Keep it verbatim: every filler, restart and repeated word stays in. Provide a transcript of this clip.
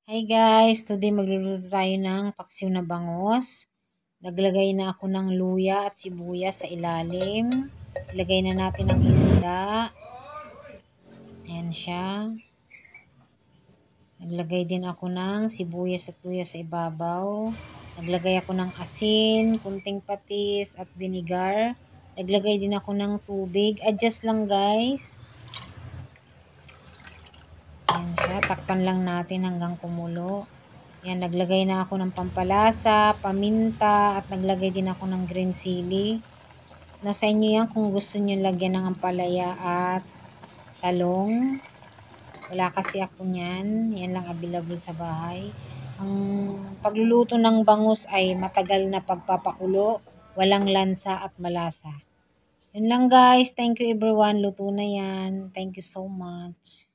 Hi guys, today magluluto tayo ng paksiw na bangus. Naglagay na ako ng luya at sibuyas sa ilalim. Ilagay na natin ang isda. Ayan siya. Naglagay din ako ng sibuyas at luya sa ibabaw. Naglagay ako ng asin, kunting patis at vinegar. Naglagay din ako ng tubig. Adjust lang guys. Ayan siya. Takpan lang natin hanggang kumulo. Yan, naglagay na ako ng pampalasa, paminta, at naglagay din ako ng green chili. Nasa inyo yan kung gusto nyo lagyan ng ampalaya at talong. Wala kasi ako niyan. Yan lang available sa bahay. Ang pagluluto ng bangus ay matagal na pagpapakulo, walang lansa at malasa. Yun lang guys. Thank you everyone. Luto na yan. Thank you so much.